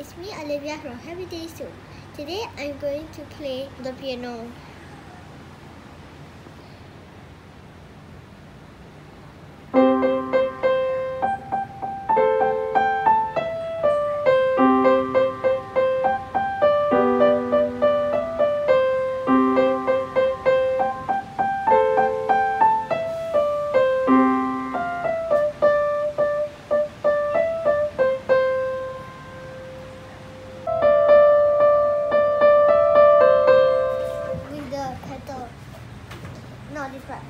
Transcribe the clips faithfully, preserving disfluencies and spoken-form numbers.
it's me Olivia from Happy Day Soon. Today I'm going to play the piano. No, this part.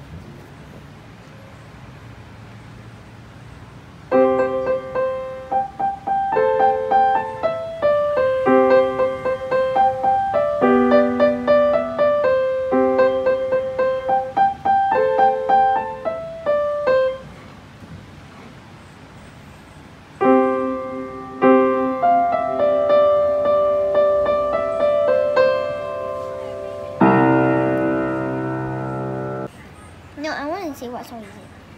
No, I want to see what song is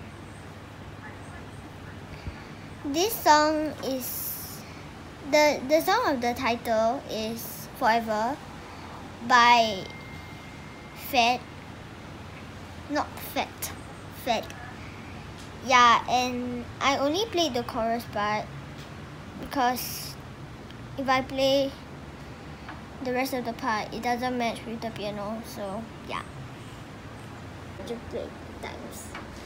it. This song is the the song of the title is Forever by Fed. Not Fed. Fed. Yeah, and I only played the chorus part because if I play the rest of the part, it doesn't match with the piano. So yeah. To play times.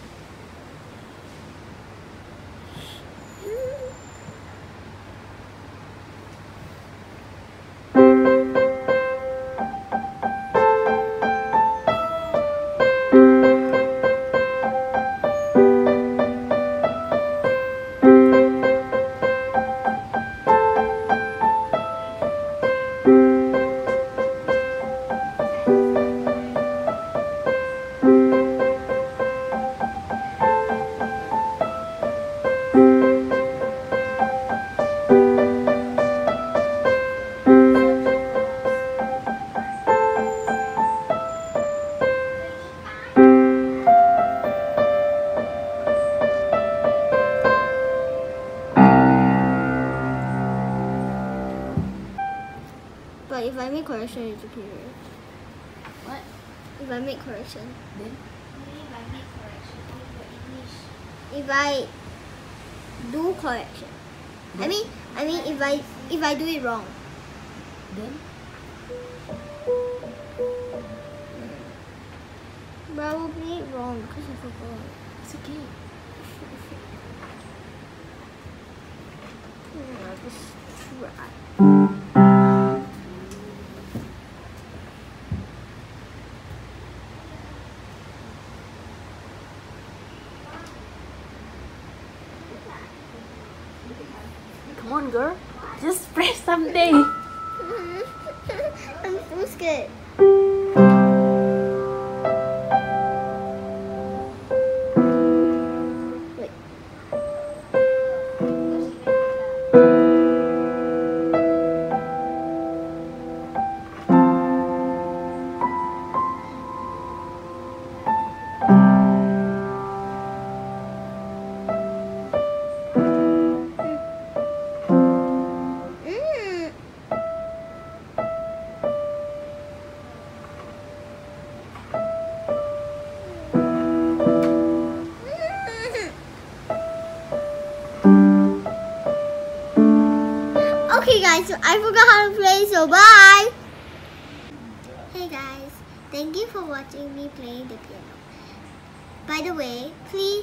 But if I make correction, it's okay, right? What? If I make correction. Then? If I make correction for English. If I do correction. Then? I mean, I mean, if I if I do it wrong. Then? But I will play it wrong because I forgot. It's okay. I'll just try. Come on, girl. Just press something. I'm so scared. Wait. Okay guys, so I forgot how to play, so bye! Hey guys, thank you for watching me playing the piano. By the way, please